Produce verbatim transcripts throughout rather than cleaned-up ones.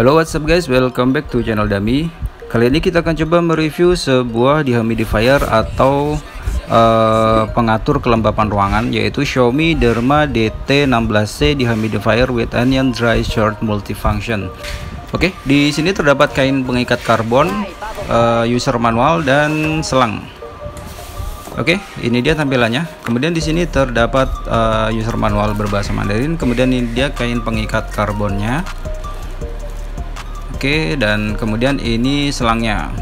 Halo, what's up guys, welcome back to channel Dami. Kali ini kita akan coba mereview sebuah dehumidifier atau uh, pengatur kelembapan ruangan, yaitu Xiaomi Derma D T enam belas C Dehumidifier with Anion Dry Short Multifunction. Oke, di sini terdapat kain pengikat karbon, uh, user manual dan selang. Oke, ini dia tampilannya. Kemudian di sini terdapat uh, user manual berbahasa Mandarin. Kemudian ini dia kain pengikat karbonnya. Oke, dan kemudian ini selangnya.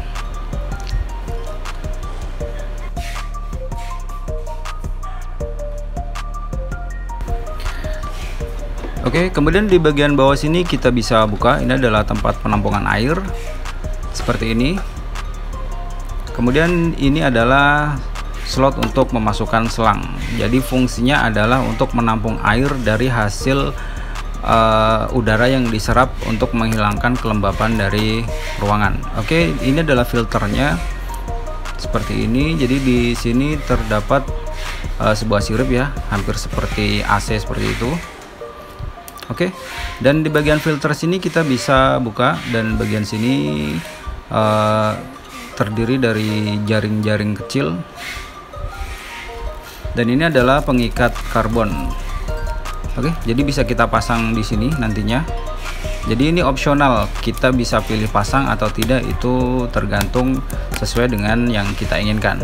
Oke, kemudian di bagian bawah sini kita bisa buka. Ini adalah tempat penampungan air seperti ini. Kemudian ini adalah slot untuk memasukkan selang. Jadi fungsinya adalah untuk menampung air dari hasil Uh, udara yang diserap untuk menghilangkan kelembapan dari ruangan. Oke, ini adalah filternya seperti ini. Jadi di sini terdapat uh, sebuah sirup ya, hampir seperti A C seperti itu. Oke, dan di bagian filter sini kita bisa buka, dan bagian sini uh, terdiri dari jaring-jaring kecil. Dan ini adalah pengikat karbon. Oke, jadi bisa kita pasang di sini nantinya. Jadi ini opsional, kita bisa pilih pasang atau tidak, itu tergantung sesuai dengan yang kita inginkan.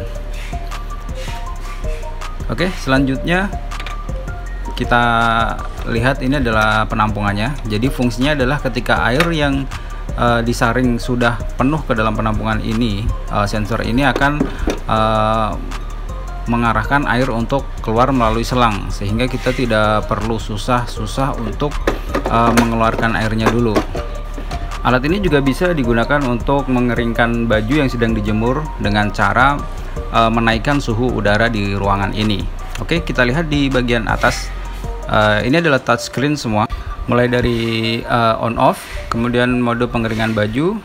Oke, selanjutnya kita lihat ini adalah penampungannya. Jadi fungsinya adalah ketika air yang uh, disaring sudah penuh ke dalam penampungan ini, uh, sensor ini akan uh, mengarahkan air untuk keluar melalui selang, sehingga kita tidak perlu susah-susah untuk uh, mengeluarkan airnya dulu. Alat ini juga bisa digunakan untuk mengeringkan baju yang sedang dijemur dengan cara uh, menaikkan suhu udara di ruangan ini. Oke, kita lihat di bagian atas. Uh, ini adalah touchscreen semua, mulai dari uh, on off, kemudian mode pengeringan baju,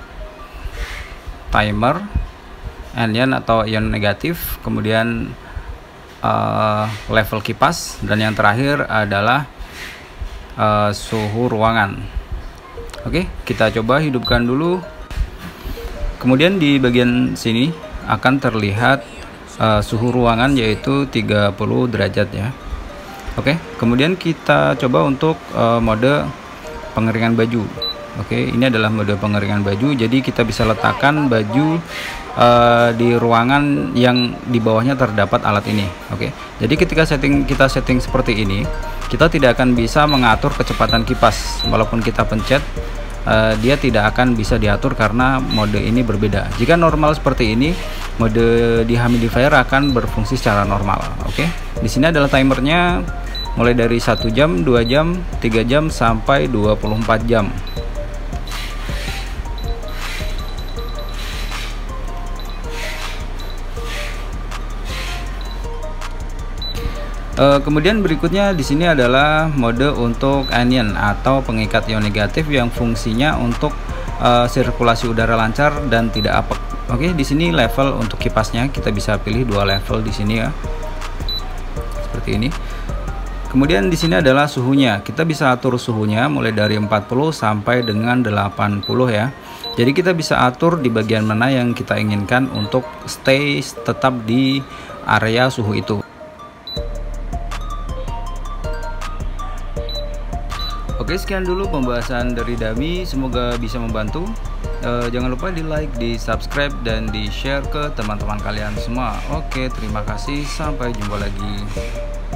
timer, anion atau ion negatif, kemudian uh, level kipas, dan yang terakhir adalah uh, suhu ruangan. Oke, kita coba hidupkan dulu. Kemudian di bagian sini akan terlihat uh, suhu ruangan, yaitu tiga puluh derajat ya. Oke, kemudian kita coba untuk uh, mode pengeringan baju. Oke, ini adalah mode pengeringan baju. Jadi kita bisa letakkan baju uh, di ruangan yang di bawahnya terdapat alat ini. Oke, jadi ketika setting kita setting seperti ini, kita tidak akan bisa mengatur kecepatan kipas. Walaupun kita pencet, uh, dia tidak akan bisa diatur karena mode ini berbeda. Jika normal seperti ini, mode dehumidifier akan berfungsi secara normal. Oke, di sini adalah timernya, mulai dari satu jam, dua jam, tiga jam sampai dua puluh empat jam. Uh, kemudian berikutnya di sini adalah mode untuk anion atau pengikat ion negatif yang fungsinya untuk uh, sirkulasi udara lancar dan tidak apek. Oke, di sini level untuk kipasnya kita bisa pilih dua level di sini ya, seperti ini. Kemudian di sini adalah suhunya, kita bisa atur suhunya mulai dari empat puluh sampai dengan delapan puluh ya. Jadi kita bisa atur di bagian mana yang kita inginkan untuk stay tetap di area suhu itu. Oke, sekian dulu pembahasan dari Dami, semoga bisa membantu. E, jangan lupa di like, di subscribe, dan di share ke teman-teman kalian semua. Oke, terima kasih, sampai jumpa lagi.